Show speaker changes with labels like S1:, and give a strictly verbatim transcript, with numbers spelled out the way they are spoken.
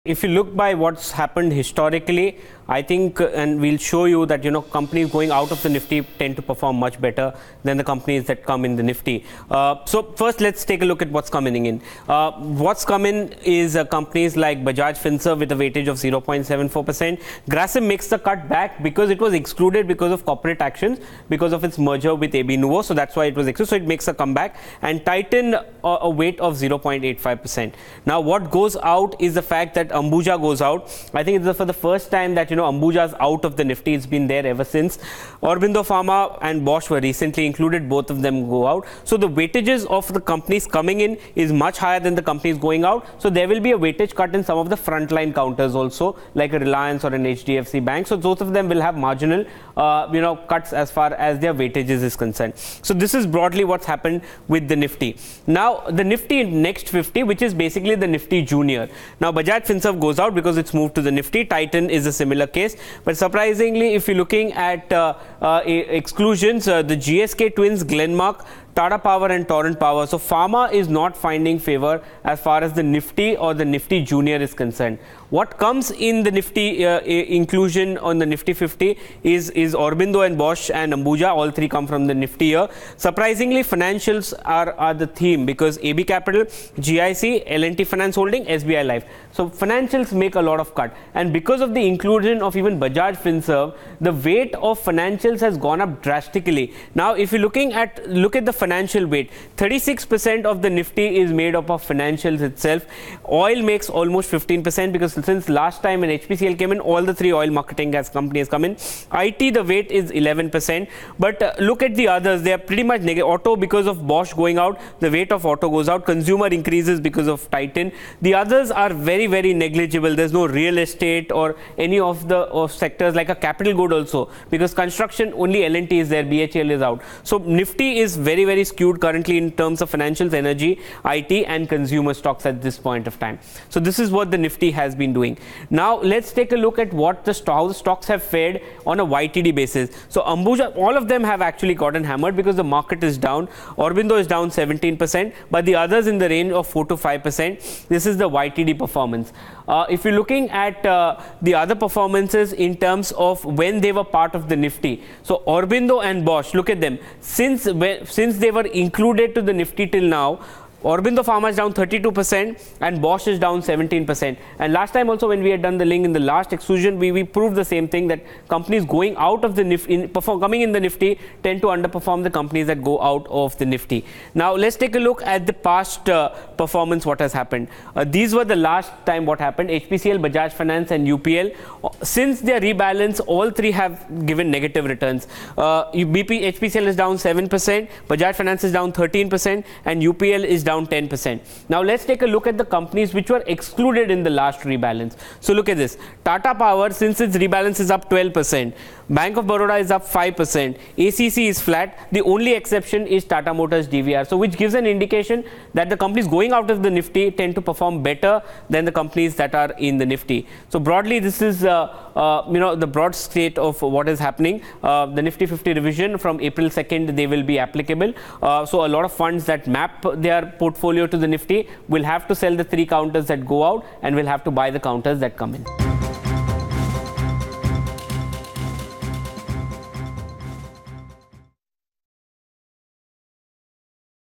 S1: If you look by what's happened historically, I think, and we'll show you that, you know, companies going out of the Nifty tend to perform much better than the companies that come in the Nifty. Uh, so first, let's take a look at what's coming in. Uh, what's coming is uh, companies like Bajaj Finserv with a weightage of zero point seven four percent. Grasim makes the cut back because it was excluded because of corporate actions, because of its merger with A B Nuvo. So that's why it was excluded. So it makes a comeback. And Titan, uh, a weight of zero point eight five percent. Now, what goes out is the fact that Ambuja goes out. I think it's for the first time that, you know, Ambuja's out of the Nifty. It's been there ever since. Aurobindo Pharma and Bosch were recently included. Both of them go out. So the weightages of the companies coming in is much higher than the companies going out. So there will be a weightage cut in some of the frontline counters also, like a Reliance or an H D F C Bank. So both of them will have marginal, uh, you know, cuts as far as their weightages is concerned. So this is broadly what's happened with the Nifty. Now the Nifty next fifty, which is basically the Nifty Junior. Now Bajaj Finserv goes out because it's moved to the Nifty. Titan is a similar case, but surprisingly, if you're looking at uh, uh, exclusions, uh, the G S K twins, Glenmark, Tata Power and Torrent Power. So pharma is not finding favor as far as the Nifty or the Nifty Junior is concerned. What comes in the Nifty uh, inclusion on the Nifty fifty is, is Aurobindo and Bosch and Ambuja. All three come from the Nifty here. Surprisingly, financials are, are the theme because A B Capital, G I C, L and T Finance Holding, S B I Life. So financials make a lot of cut. And because of the inclusion of even Bajaj Finserv, the weight of financials has gone up drastically. Now, if you're looking at, look at the financial weight, thirty-six percent of the Nifty is made up of financials itself. Oil makes almost fifteen percent because since last time when H P C L came in, all the three oil marketing gas companies come in. I T, the weight is eleven percent. But uh, look at the others, they are pretty much negative. Auto, because of Bosch going out, the weight of auto goes out. Consumer increases because of Titan. The others are very, very negligible. There's no real estate or any of the of sectors like a capital good also, because construction, only L and T is there, B H E L is out. So Nifty is very, very skewed currently in terms of financials, energy, I T and consumer stocks at this point of time. So this is what the Nifty has been doing. Now let's take a look at what the, how the stocks have fared on a Y T D basis. So Ambuja, all of them have actually gotten hammered because the market is down. Aurobindo is down seventeen percent, but the others in the range of four to five percent. This is the Y T D performance. Uh, if you're looking at uh, the other performances in terms of when they were part of the Nifty, so Aurobindo and Bosch, look at them. Since when, since they were included to the Nifty till now, Aurobindo Pharma is down thirty-two percent and Bosch is down seventeen percent. And last time also when we had done the link in the last exclusion, we, we proved the same thing, that companies going out of the Nifty, in, perform, coming in the Nifty tend to underperform the companies that go out of the Nifty. Now let's take a look at the past uh, performance, what has happened. Uh, these were the last time what happened. H P C L, Bajaj Finance and U P L. Since their rebalance, all three have given negative returns. Uh, B P, H P C L is down seven percent, Bajaj Finance is down thirteen percent and U P L is down down ten percent. Now let's take a look at the companies which were excluded in the last rebalance. So look at this. Tata Power, since its rebalance is up twelve percent. Bank of Baroda is up five percent. A C C is flat. The only exception is Tata Motors D V R. So which gives an indication that the companies going out of the Nifty tend to perform better than the companies that are in the Nifty. So broadly, this is uh, uh, you know, the broad state of what is happening. Uh, the Nifty fifty revision from April second, they will be applicable. Uh, so a lot of funds that map their portfolio to the Nifty will have to sell the three counters that go out and will have to buy the counters that come in.